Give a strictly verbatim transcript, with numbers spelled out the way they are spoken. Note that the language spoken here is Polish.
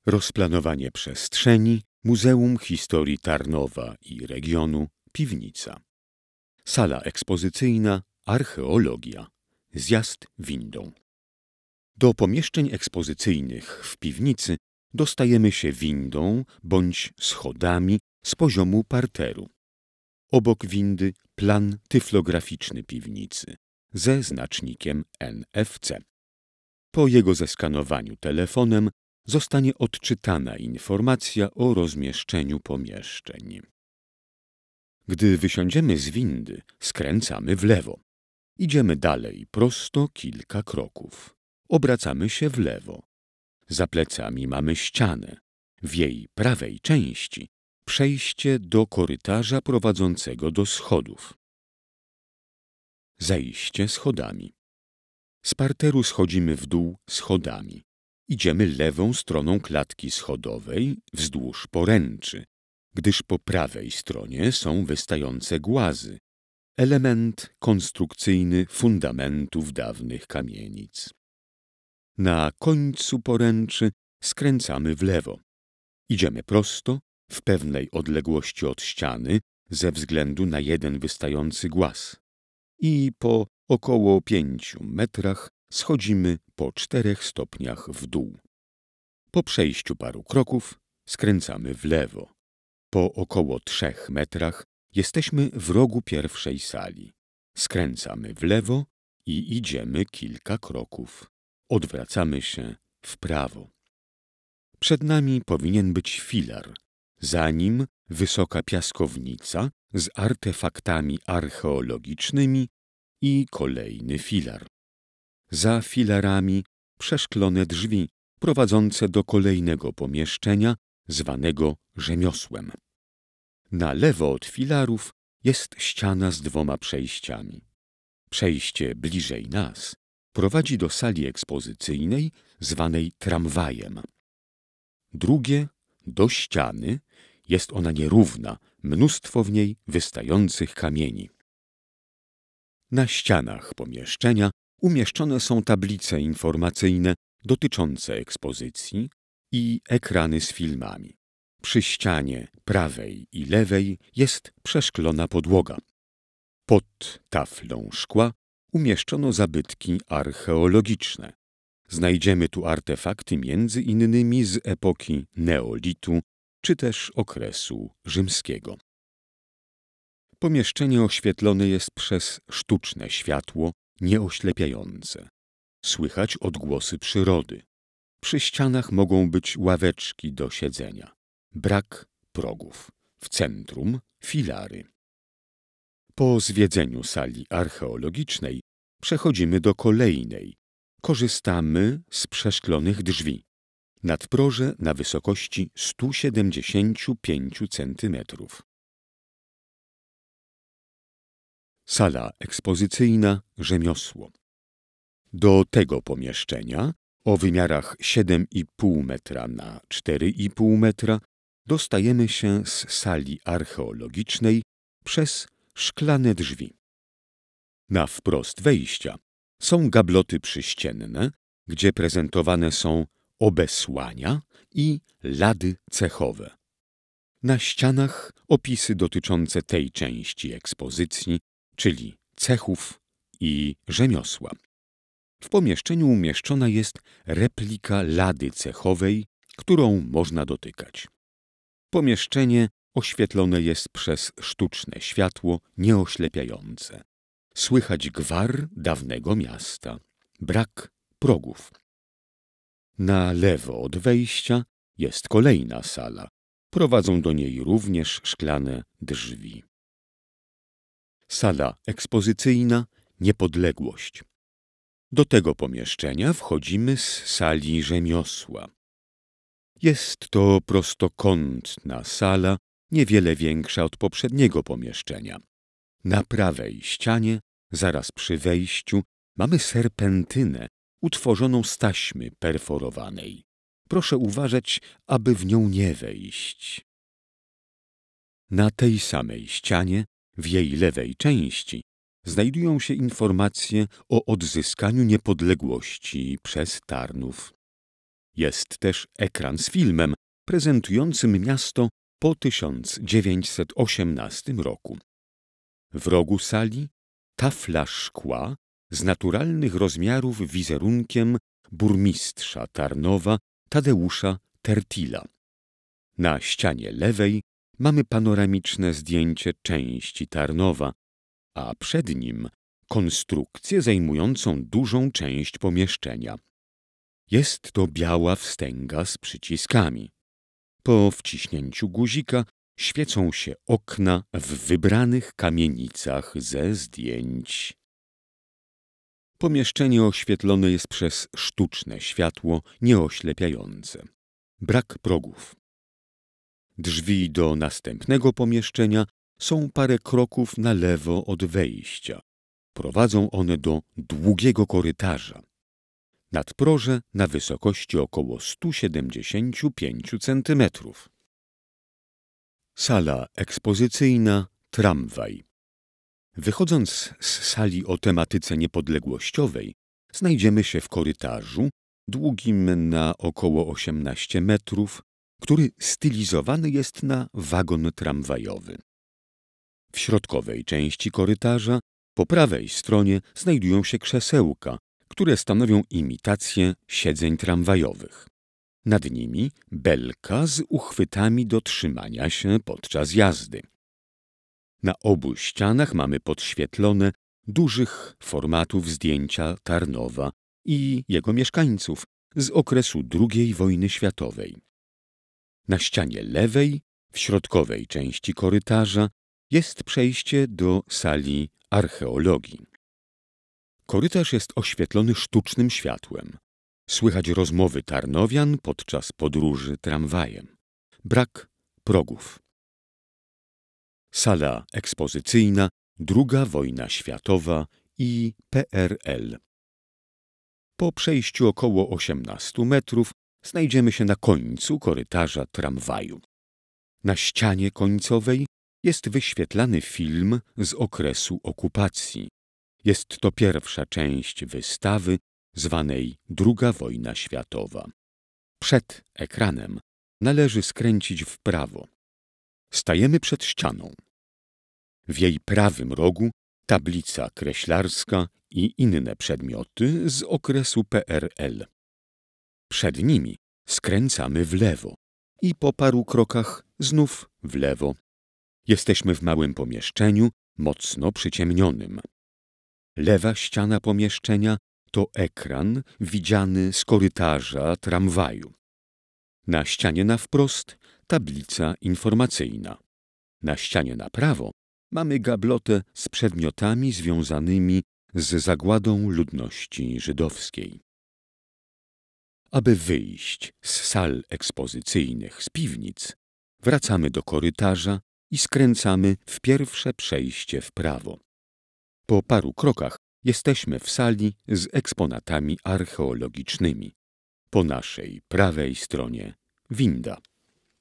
Rozplanowanie przestrzeni, Muzeum Historii Tarnowa i Regionu, piwnica. Sala ekspozycyjna, archeologia. Zjazd windą. Do pomieszczeń ekspozycyjnych w piwnicy dostajemy się windą bądź schodami z poziomu parteru. Obok windy plan tyflograficzny piwnicy ze znacznikiem N F C. Po jego zeskanowaniu telefonem zostanie odczytana informacja o rozmieszczeniu pomieszczeń. Gdy wysiądziemy z windy, skręcamy w lewo. Idziemy dalej prosto kilka kroków. Obracamy się w lewo. Za plecami mamy ścianę. W jej prawej części przejście do korytarza prowadzącego do schodów. Zejście schodami. Z parteru schodzimy w dół schodami. Idziemy lewą stroną klatki schodowej wzdłuż poręczy, gdyż po prawej stronie są wystające głazy, element konstrukcyjny fundamentów dawnych kamienic. Na końcu poręczy skręcamy w lewo. Idziemy prosto, w pewnej odległości od ściany, ze względu na jeden wystający głaz. I po około pięciu metrach schodzimy po czterech stopniach w dół. Po przejściu paru kroków skręcamy w lewo. Po około trzech metrach jesteśmy w rogu pierwszej sali. Skręcamy w lewo i idziemy kilka kroków. Odwracamy się w prawo. Przed nami powinien być filar, za nim wysoka piaskownica z artefaktami archeologicznymi i kolejny filar. Za filarami przeszklone drzwi prowadzące do kolejnego pomieszczenia zwanego rzemiosłem. Na lewo od filarów jest ściana z dwoma przejściami. Przejście bliżej nas prowadzi do sali ekspozycyjnej zwanej tramwajem. Drugie do ściany, jest ona nierówna, mnóstwo w niej wystających kamieni. Na ścianach pomieszczenia umieszczone są tablice informacyjne dotyczące ekspozycji i ekrany z filmami. Przy ścianie prawej i lewej jest przeszklona podłoga. Pod taflą szkła umieszczono zabytki archeologiczne. Znajdziemy tu artefakty między innymi z epoki neolitu czy też okresu rzymskiego. Pomieszczenie oświetlone jest przez sztuczne światło nieoślepiające. Słychać odgłosy przyrody. Przy ścianach mogą być ławeczki do siedzenia. Brak progów. W centrum filary. Po zwiedzeniu sali archeologicznej przechodzimy do kolejnej. Korzystamy z przeszklonych drzwi. Nadproże na wysokości stu siedemdziesięciu pięciu centymetrów. Sala ekspozycyjna rzemiosło. Do tego pomieszczenia o wymiarach siedem i pół metra na cztery i pół metra dostajemy się z sali archeologicznej przez szklane drzwi. Na wprost wejścia są gabloty przyścienne, gdzie prezentowane są obesłania i lady cechowe. Na ścianach opisy dotyczące tej części ekspozycji, czyli cechów i rzemiosła. W pomieszczeniu umieszczona jest replika lady cechowej, którą można dotykać. Pomieszczenie oświetlone jest przez sztuczne światło nieoślepiające. Słychać gwar dawnego miasta. Brak progów. Na lewo od wejścia jest kolejna sala. Prowadzą do niej również szklane drzwi. Sala ekspozycyjna Niepodległość. Do tego pomieszczenia wchodzimy z sali rzemiosła. Jest to prostokątna sala, niewiele większa od poprzedniego pomieszczenia. Na prawej ścianie, zaraz przy wejściu, mamy serpentynę utworzoną z taśmy perforowanej. Proszę uważać, aby w nią nie wejść. Na tej samej ścianie, w jej lewej części, znajdują się informacje o odzyskaniu niepodległości przez Tarnów. Jest też ekran z filmem prezentującym miasto po tysiąc dziewięćset osiemnastym roku. W rogu sali tafla szkła z naturalnych rozmiarów wizerunkiem burmistrza Tarnowa Tadeusza Tertila. Na ścianie lewej mamy panoramiczne zdjęcie części Tarnowa, a przed nim konstrukcję zajmującą dużą część pomieszczenia. Jest to biała wstęga z przyciskami. Po wciśnięciu guzika świecą się okna w wybranych kamienicach ze zdjęć. Pomieszczenie oświetlone jest przez sztuczne światło nieoślepiające. Brak progów. Drzwi do następnego pomieszczenia są parę kroków na lewo od wejścia. Prowadzą one do długiego korytarza. Nadproże na wysokości około stu siedemdziesięciu pięciu centymetrów. Sala ekspozycyjna Tramwaj. Wychodząc z sali o tematyce niepodległościowej, znajdziemy się w korytarzu długim na około osiemnaście metrów, który stylizowany jest na wagon tramwajowy. W środkowej części korytarza po prawej stronie znajdują się krzesełka, które stanowią imitację siedzeń tramwajowych. Nad nimi belka z uchwytami do trzymania się podczas jazdy. Na obu ścianach mamy podświetlone dużych formatów zdjęcia Tarnowa i jego mieszkańców z okresu drugiej wojny światowej. Na ścianie lewej, w środkowej części korytarza, jest przejście do sali archeologii. Korytarz jest oświetlony sztucznym światłem. Słychać rozmowy tarnowian podczas podróży tramwajem. Brak progów. Sala ekspozycyjna Druga wojna światowa i P R L. Po przejściu około osiemnastu metrów znajdziemy się na końcu korytarza tramwaju. Na ścianie końcowej jest wyświetlany film z okresu okupacji. Jest to pierwsza część wystawy zwanej Druga wojna światowa. Przed ekranem należy skręcić w prawo. Stajemy przed ścianą. W jej prawym rogu tablica kreślarska i inne przedmioty z okresu P R L. Przed nimi skręcamy w lewo i po paru krokach znów w lewo. Jesteśmy w małym pomieszczeniu, mocno przyciemnionym. Lewa ściana pomieszczenia to ekran widziany z korytarza tramwaju. Na ścianie na wprost tablica informacyjna. Na ścianie na prawo mamy gablotę z przedmiotami związanymi z zagładą ludności żydowskiej. Aby wyjść z sal ekspozycyjnych z piwnic, wracamy do korytarza i skręcamy w pierwsze przejście w prawo. Po paru krokach jesteśmy w sali z eksponatami archeologicznymi. Po naszej prawej stronie winda.